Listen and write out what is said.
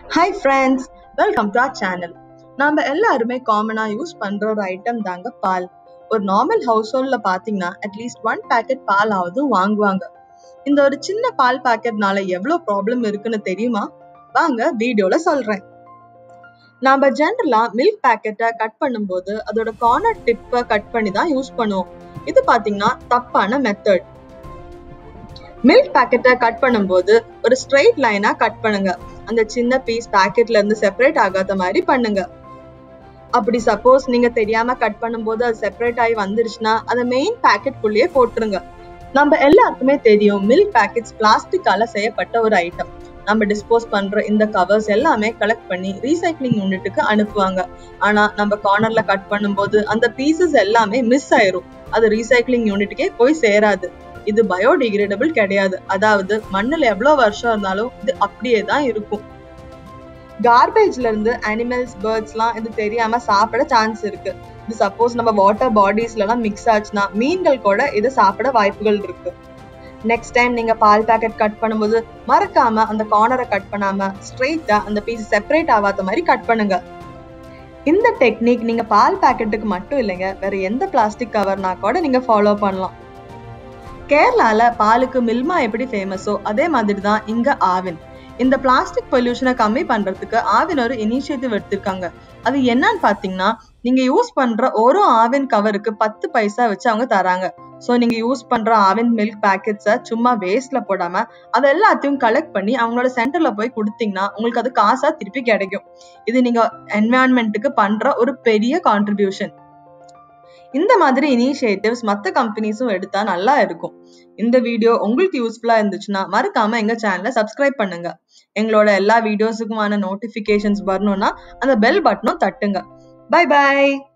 Hi friends, welcome to our channel. நாம எல்லாருமே காமனா யூஸ் பண்ற ஒரு ஐட்டம் தாங்க பால். ஒரு நார்மல் ஹவுஸ் ஹோல்ட்ல பாத்தீங்கன்னா அட்லீஸ்ட் 1 பாக்கெட் பால் ஆவது வாங்குவாங்க. இந்த ஒரு சின்ன பால் பாக்கெட்னால எவ்வளவு ப்ராப்ளம் இருக்குன்னு தெரியுமா? வாங்க வீடியோல சொல்றேன். நாம ஜெனரலா மில்க் பாக்கெட்டை கட் பண்ணும்போது அதோட கார்னர் டிப்பை கட் பண்ணி தான் யூஸ் பண்ணுவோம். இது பாத்தீங்கன்னா தப்பான மெத்தட். மில்க் பாக்கெட்டை கட் பண்ணும்போது ஒரு ஸ்ட்ரெயிட் லைனா கட் பண்ணுங்க. அந்த சின்ன பீஸ் பாக்கெட்ல இருந்து செப்பரேட் ஆகாத மாதிரி பண்ணுங்க. அப்படி சப்போஸ் நீங்க தெரியாம கட் பண்ணும்போது அது செப்பரேட் ஆகி வந்துருச்சுன்னா அதை மெயின் பாக்கெட் குள்ளேயே போட்டுருங்க. நம்ம எல்லாருக்குமே தெரியும் மில்க் பாக்கெட்ஸ் பிளாஸ்டிக்கால செய்யப்பட்ட ஒரு ஐட்டம். நம்ம டிஸ்போஸ் பண்ற இந்த கவர்ஸ் எல்லாமே கலெக்ட் பண்ணி ரீசைக்ளிங் யூனிட்டுக்கு அனுப்புவாங்க. ஆனா நம்ம கார்னர்ல கட் பண்ணும்போது அந்த பீசஸ் எல்லாமே மிஸ் ஆயிரும். அது ரீசைக்ளிங் யூனிட்டுக்கே போய் சேராது. இது பயோடிகிரேடபிள் கிடையாது. அதாவது மண்ணுல எவ்வளவு வருஷம் இருந்தாலும் இது அப்படியே தான் இருக்கும். கார்பேஜ்ல இருந்து அனிமல்ஸ், பேர்ட்ஸ் எல்லாம் இது தெரியாம சாப்பிட சான்ஸ் இருக்கு. இது சப்போஸ் நம்ம வாட்டர் பாடிஸ்ல எல்லாம் மிக்ஸ் ஆச்சுன்னா மீன்கள் கூட இதை சாப்பிட வாய்ப்புகள் இருக்கு. நெக்ஸ்ட் டைம் நீங்க பால் பேக்கெட் கட் பண்ணும்போது மறக்காம அந்த கார்னரை கட் பண்ணாம ஸ்ட்ரெயிட்டா அந்த பீஸ் செப்பரேட் ஆகாத மாதிரி கட் பண்ணுங்க. இந்த டெக்னிக் நீங்க பால் பேக்கெட்டுக்கு மட்டும் இல்லைங்க, வேற எந்த பிளாஸ்டிக் கவர்னா கூட நீங்க ஃபாலோ பண்ணலாம். கேரளால பாலுக்கு மில்மா எப்படி ஃபேமஸோ அதே மாதிரி தான் இங்க ஆவின். இந்த பிளாஸ்டிக் பொல்யூஷனை கம்மி பண்றதுக்கு ஆவின் ஒரு இனிஷியேட்டிவ் எடுத்திருக்காங்க. அது என்னன்னு பாத்தீங்கன்னா, நீங்க யூஸ் பண்ற ஒரு ஆவின் கவருக்கு 10 பைசா வச்சு அவங்க தராங்க. சோ நீங்க யூஸ் பண்ற ஆவின் மில்க் பேக்கெட்ஸை சும்மா வேஸ்ட்ல போடாம அதை எல்லாத்தையும் கலெக்ட் பண்ணி அவங்களோட சென்டர்ல போய் கொடுத்தீங்கன்னா உங்களுக்கு அது காசா திருப்பி கிடைக்கும். இது நீங்க என்விரான்மெண்ட்டுக்கு பண்ற ஒரு பெரிய கான்ட்ரிபியூஷன். இந்த மாதிரி இனிஷியேட்டிவ்ஸ் மற்ற கம்பெனிஸும் எடுத்தா நல்லா இருக்கும். இந்த வீடியோ உங்களுக்கு யூஸ்ஃபுல்லா இருந்துச்சுன்னா மறக்காம எங்க சேனலை சப்ஸ்கிரைப் பண்ணுங்க. எங்களோட எல்லா வீடியோஸுக்குமான நோட்டிபிகேஷன்ஸ் வரணும்னா அந்த பெல் பட்டனும் தட்டுங்க. Bye by.